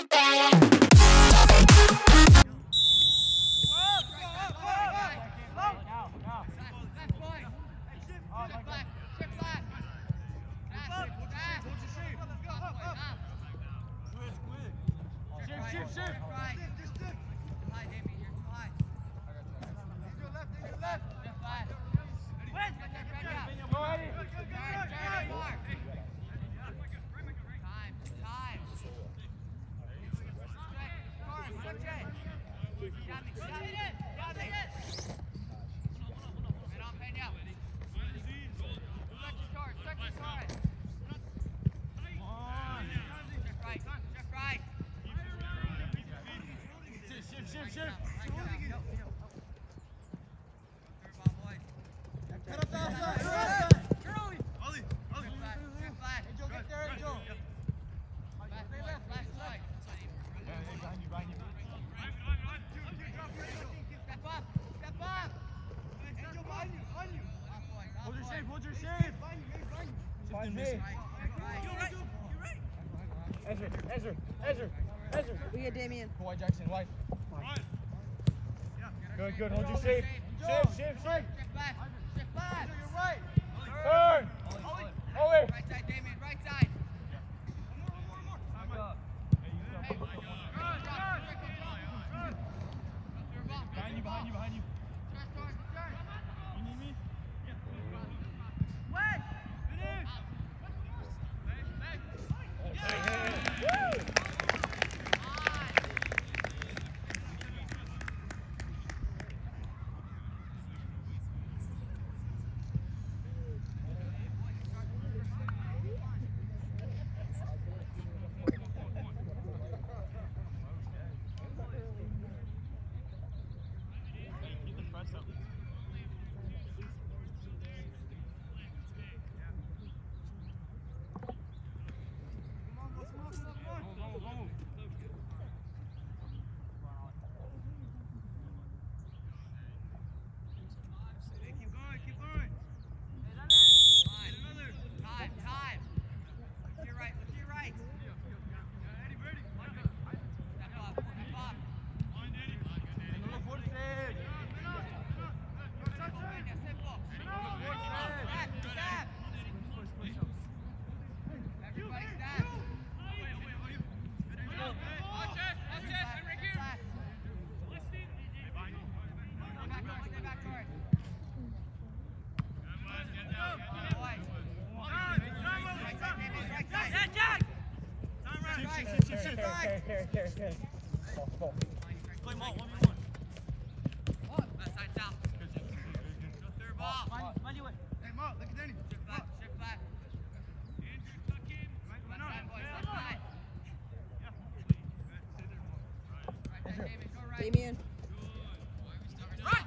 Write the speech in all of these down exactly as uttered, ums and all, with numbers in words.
Ezra, Ezra, Ezra, Ezra. We get Damien. Go wide, Jackson, wide. Good, good. Hold your shape. Shift, shift, shift. Shift back. Shift back. You're right. Turn. Over. Right side, Damien. Right side. Behind you, behind you, behind you. You need me? Wait. Woo! Play Malt, one v one. Left side south. Go through ball. Mind you, hey, Malt, look at Danny. Shift back. Shift back. Andrew, tuck in. Left side, boys. Left side. Right side, Damien. Go right. Damien. Right.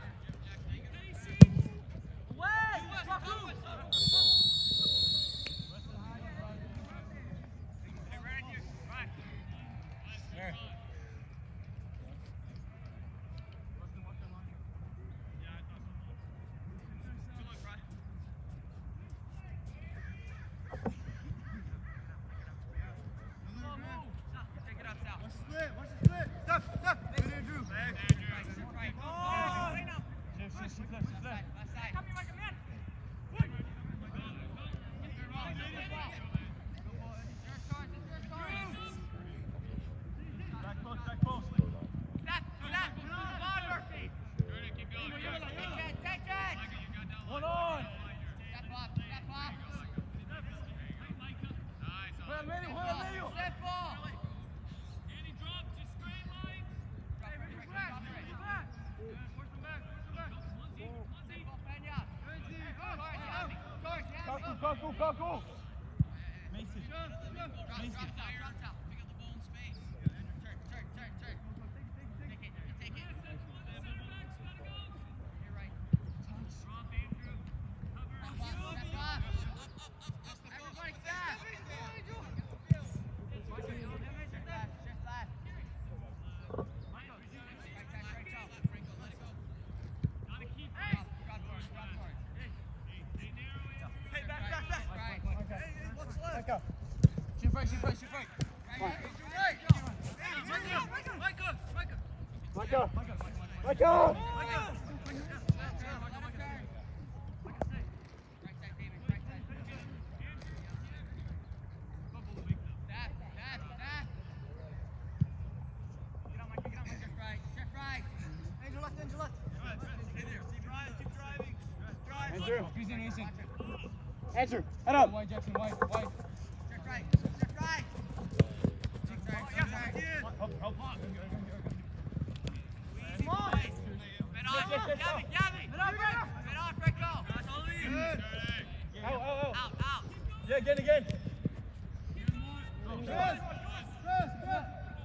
Kaku, Kaku! Mason. Mason. Shift right, shift right, shift right. Right, right. Michael! Michael! Andrew, Andrew, head up. White, Jackson, white, white. Check right, check right. Help, help. Come on. Head off, Gabby, Gabby. Head off, Rick. Head off, Rick, go. That's all you. Out, out, out. Out, out. Yeah, again, again. Yes, yes, yes.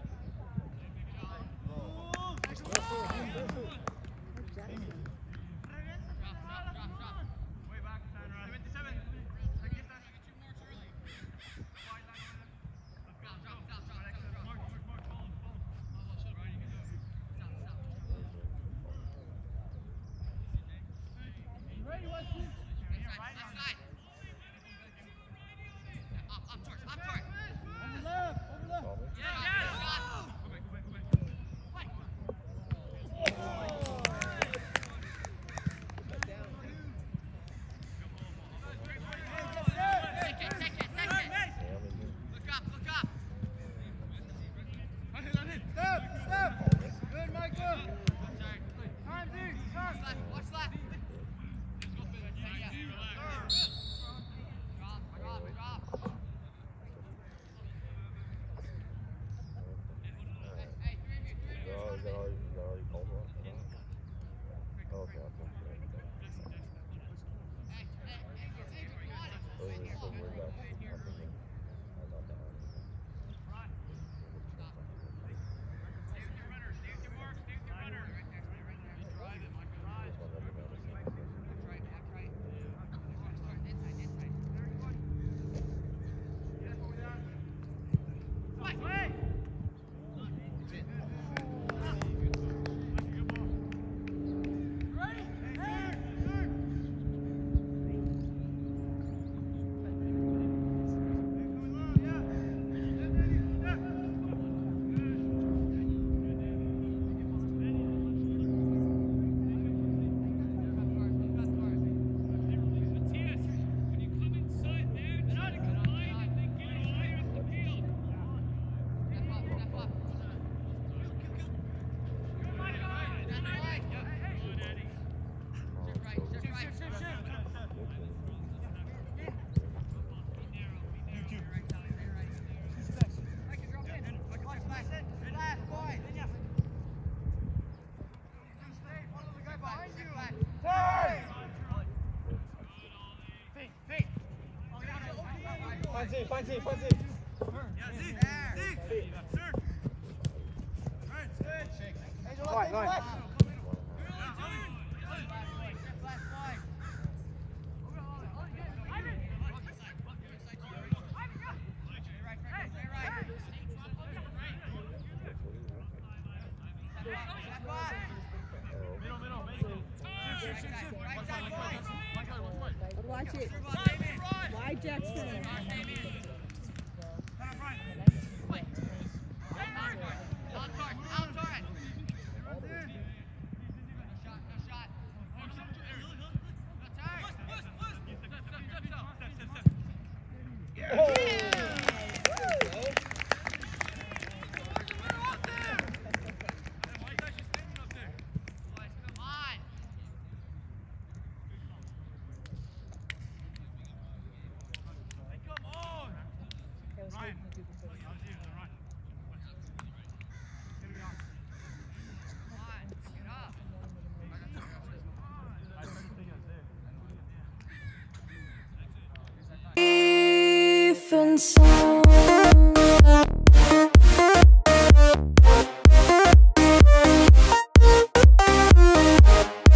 Find Z, find Z, find Z. Yeah, Z. Z. Sir. Right, right. Watch it. Wide Jackson. Even so